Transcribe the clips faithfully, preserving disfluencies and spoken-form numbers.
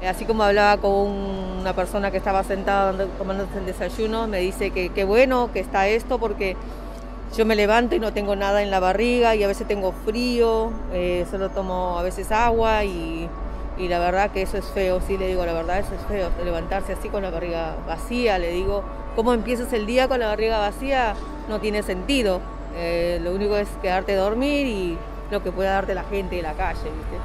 Así como hablaba con una persona que estaba sentada tomándose el desayuno, me dice que qué bueno que está esto porque yo me levanto y no tengo nada en la barriga y a veces tengo frío, eh, solo tomo a veces agua y, y la verdad que eso es feo, sí le digo, la verdad eso es feo, levantarse así con la barriga vacía, le digo, ¿cómo empiezas el día con la barriga vacía? No tiene sentido, eh, lo único es quedarte a dormir y lo que pueda darte la gente de la calle, ¿viste?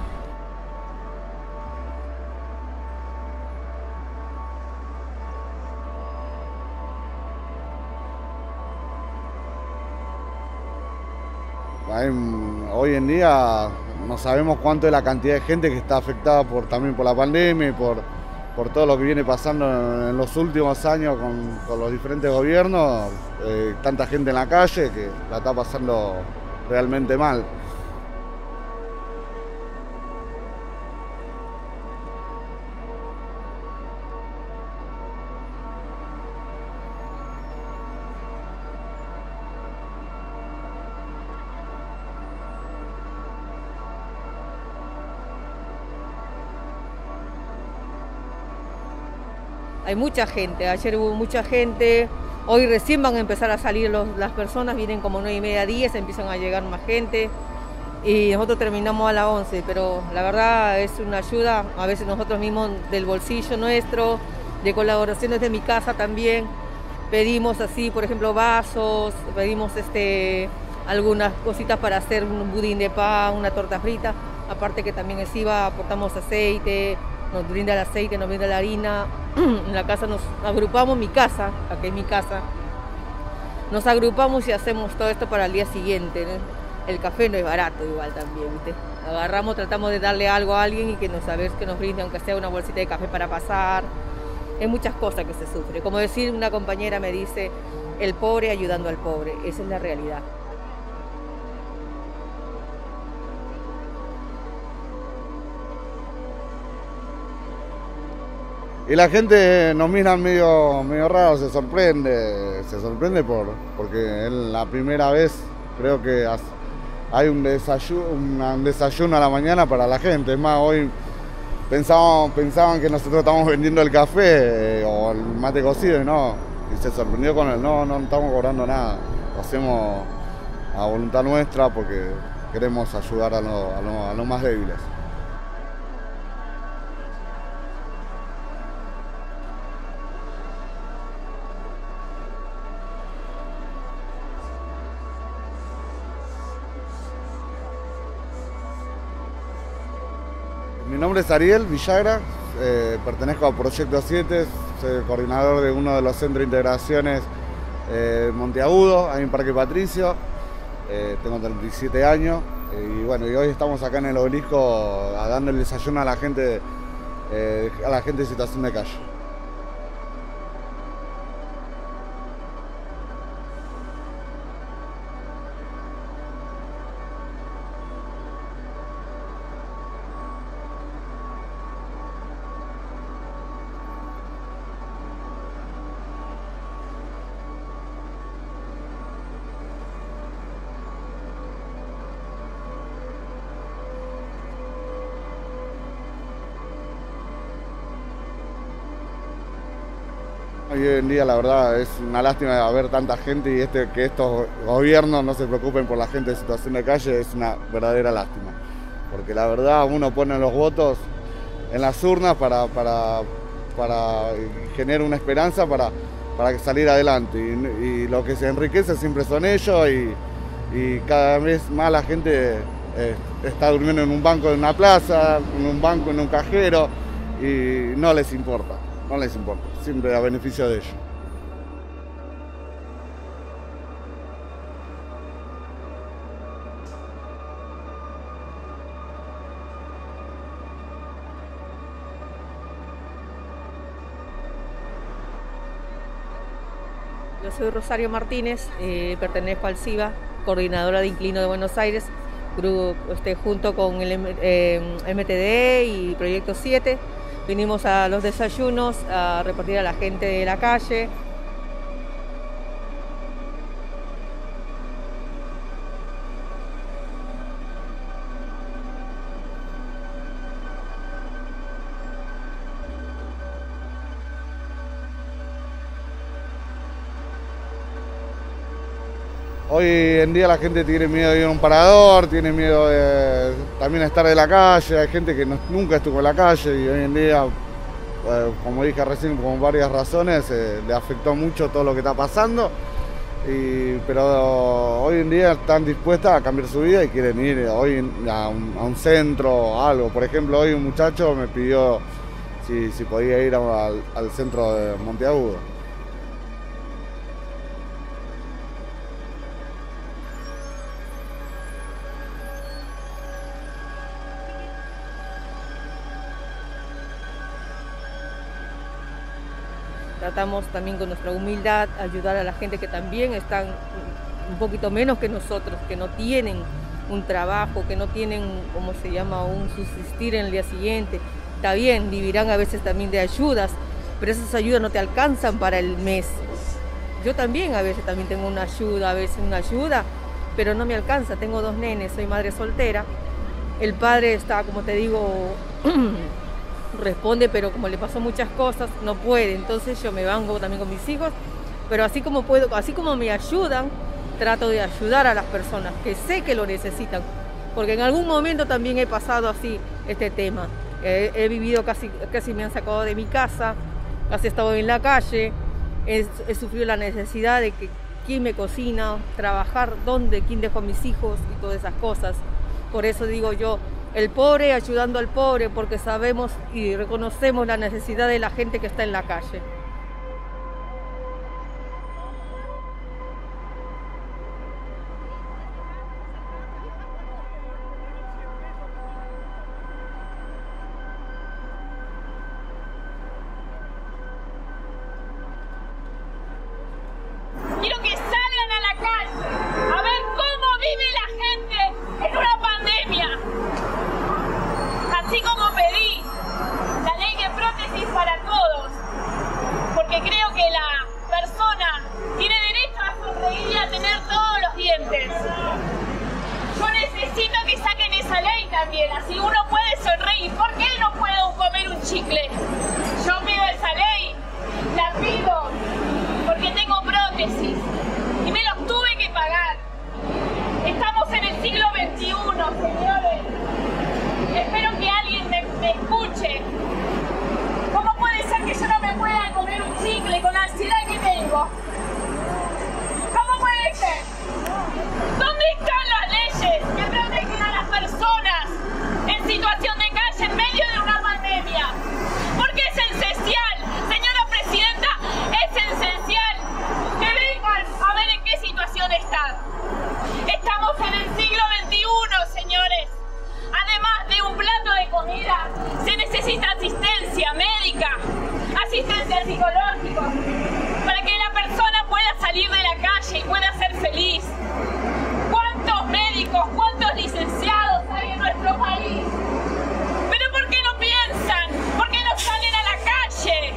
Hay, hoy en día no sabemos cuánto es la cantidad de gente que está afectada por, también por la pandemia y por, por todo lo que viene pasando en, en los últimos años con, con los diferentes gobiernos. Eh, tanta gente en la calle que la está pasando realmente mal. Hay mucha gente, ayer hubo mucha gente, hoy recién van a empezar a salir los, las personas, vienen como nueve y media, diez, empiezan a llegar más gente y nosotros terminamos a las once, pero la verdad es una ayuda, a veces nosotros mismos del bolsillo nuestro, de colaboraciones de mi casa también, pedimos así, por ejemplo, vasos, pedimos este, algunas cositas para hacer un budín de pan, una torta frita, aparte que también es I V A, aportamos aceite, nos brinda el aceite, nos brinda la harina, en la casa nos agrupamos, mi casa, aquí es mi casa, nos agrupamos y hacemos todo esto para el día siguiente, ¿no? El café no es barato igual también, ¿viste? Agarramos, tratamos de darle algo a alguien y que nos saber que nos brinde, aunque sea una bolsita de café para pasar. Hay muchas cosas que se sufre. Como decir, una compañera me dice, el pobre ayudando al pobre, esa es la realidad. Y la gente nos mira medio, medio raro, se sorprende, se sorprende por, porque es la primera vez, creo que hay un desayuno, un desayuno a la mañana para la gente. Es más, hoy pensaban, pensaban que nosotros estamos vendiendo el café eh, o el mate cocido y no, y se sorprendió con el no, no estamos cobrando nada, lo hacemos a voluntad nuestra porque queremos ayudar a, lo, a, lo, a los más débiles. Mi nombre es Ariel Villagra, eh, pertenezco a Proyecto siete, soy coordinador de uno de los centros de integraciones eh, Monteagudo, ahí en Parque Patricio, eh, tengo treinta y siete años y bueno, y hoy estamos acá en el obelisco a dando el desayuno a la gente, eh, a la gente en situación de calle. Hoy en día la verdad es una lástima ver tanta gente y este, que estos gobiernos no se preocupen por la gente en situación de calle, es una verdadera lástima. Porque la verdad uno pone los votos en las urnas para, para, para generar una esperanza para, para salir adelante. Y, y lo que se enriquece siempre son ellos y, y cada vez más la gente eh, está durmiendo en un banco de una plaza, en un banco, en un cajero y no les importa. No les importa, siempre a beneficio de ellos. Yo soy Rosario Martínez, eh, pertenezco al C I V A, coordinadora de Inclino de Buenos Aires, grupo, este, junto con el eh, M T D y Proyecto siete. Vinimos a los desayunos a repartir a la gente de la calle. Hoy en día la gente tiene miedo de ir a un parador, tiene miedo de también estar de la calle, hay gente que no, nunca estuvo en la calle y hoy en día, eh, como dije recién, por varias razones, eh, le afectó mucho todo lo que está pasando. Y, pero hoy en día están dispuestas a cambiar su vida y quieren ir hoy a un, a un centro o algo. Por ejemplo, hoy un muchacho me pidió si, si podía ir a, al, al centro de Monteagudo. Tratamos también con nuestra humildad ayudar a la gente que también están un poquito menos que nosotros, que no tienen un trabajo, que no tienen, ¿cómo se llama?, un subsistir en el día siguiente. Está bien, vivirán a veces también de ayudas, pero esas ayudas no te alcanzan para el mes. Yo también a veces también tengo una ayuda, a veces una ayuda, pero no me alcanza. Tengo dos nenes, soy madre soltera. El padre está, como te digo, responde, pero como le pasó muchas cosas, no puede. Entonces yo me banco también con mis hijos, pero así como puedo, así como me ayudan, trato de ayudar a las personas que sé que lo necesitan, porque en algún momento también he pasado así este tema. He, he vivido casi, casi me han sacado de mi casa, casi he estado en la calle, he, he sufrido la necesidad de que quién me cocina, trabajar, dónde, quién dejo a mis hijos y todas esas cosas. Por eso digo yo, el pobre ayudando al pobre, porque sabemos y reconocemos la necesidad de la gente que está en la calle. Quiero que salgan a la calle a ver cómo vive la gente en una pandemia. Así como pedí la ley de prótesis para todos, porque creo que la persona tiene derecho a sonreír y a tener todos los dientes. Yo necesito que saquen esa ley también, así uno puede sonreír. ¿Por qué no puedo comer un chicle? Yo pido esa ley, la pido, porque tengo prótesis y me los tuve que pagar. Estamos en el siglo veintiuno, señores. Espero que alguien me, me escuche. ¿Cómo puede ser que yo no me pueda comer un chicle con la ansiedad que tengo? ¿Cómo puede ser? ¿Dónde están las leyes que protegen a las personas en situación de calle en medio de una pandemia? Porque es esencial, señora presidenta, es esencial que vengan a ver en qué situación están. Estamos en el siglo veintiuno, señores. Además de un plato de comida, se necesita asistencia médica, asistencia psicológica, para que la persona pueda salir de la calle y pueda ser feliz. ¿Cuántos médicos, cuántos licenciados hay en nuestro país? ¿Pero por qué no piensan? ¿Por qué no salen a la calle?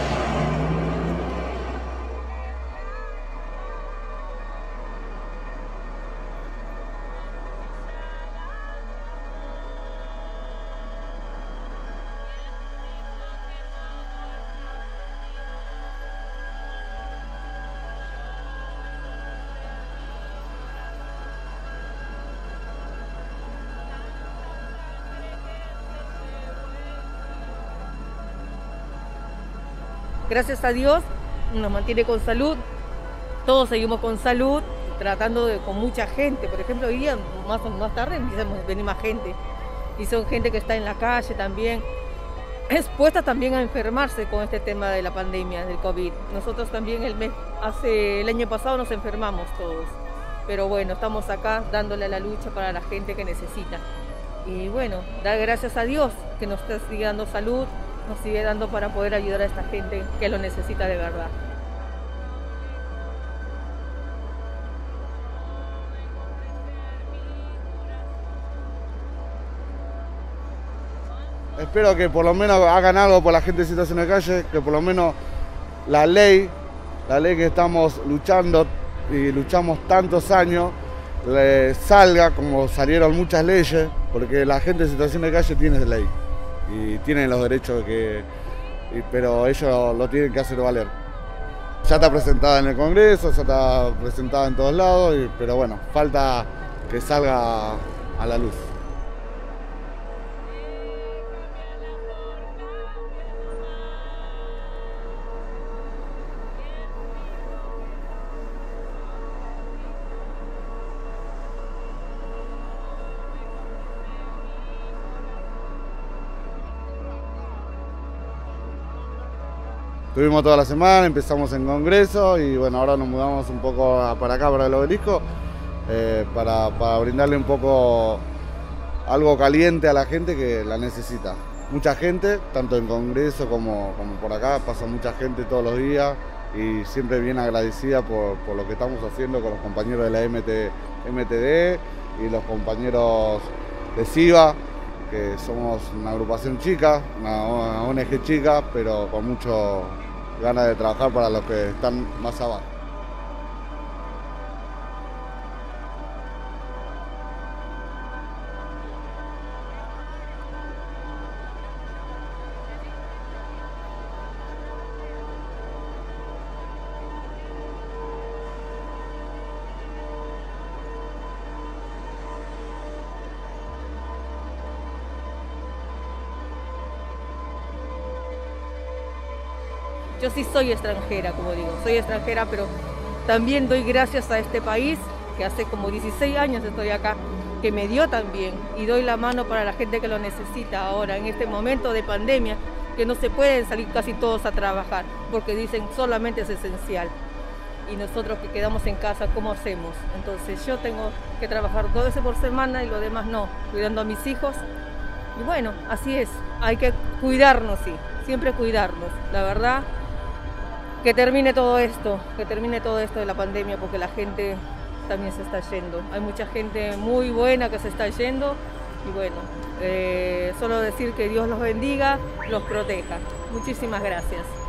Gracias a Dios nos mantiene con salud, todos seguimos con salud, tratando de, con mucha gente. Por ejemplo, hoy día, más, más tarde, empiezan a venir más gente. Y son gente que está en la calle también, expuesta también a enfermarse con este tema de la pandemia, del COVID. Nosotros también el mes, hace el año pasado nos enfermamos todos. Pero bueno, estamos acá dándole la lucha para la gente que necesita. Y bueno, dar gracias a Dios que nos sigue dando salud, nos sigue dando para poder ayudar a esta gente que lo necesita de verdad. Espero que por lo menos hagan algo por la gente en situación de calle, que por lo menos la ley, la ley que estamos luchando y luchamos tantos años, le salga como salieron muchas leyes, porque la gente en situación de calle tiene ley y tienen los derechos que, pero ellos lo tienen que hacer valer. Ya está presentada en el Congreso, ya está presentada en todos lados, y, pero bueno, falta que salga a la luz. Estuvimos toda la semana, empezamos en Congreso y bueno, ahora nos mudamos un poco para acá, para el Obelisco, eh, para, para brindarle un poco algo caliente a la gente que la necesita. Mucha gente, tanto en Congreso como, como por acá, pasa mucha gente todos los días y siempre bien agradecida por, por lo que estamos haciendo con los compañeros de la M T D y los compañeros de SIVA, que somos una agrupación chica, una, una O N G chica, pero con mucho ganas de trabajar para los que están más abajo. Yo sí soy extranjera, como digo, soy extranjera, pero también doy gracias a este país, que hace como dieciséis años estoy acá, que me dio también, y doy la mano para la gente que lo necesita ahora, en este momento de pandemia, que no se pueden salir casi todos a trabajar, porque dicen solamente es esencial. Y nosotros que quedamos en casa, ¿cómo hacemos? Entonces yo tengo que trabajar dos veces por semana y lo demás no, cuidando a mis hijos. Y bueno, así es, hay que cuidarnos, sí, siempre cuidarnos, la verdad. Que termine todo esto, que termine todo esto de la pandemia, porque la gente también se está yendo. Hay mucha gente muy buena que se está yendo y bueno, eh, solo decir que Dios los bendiga, los proteja. Muchísimas gracias.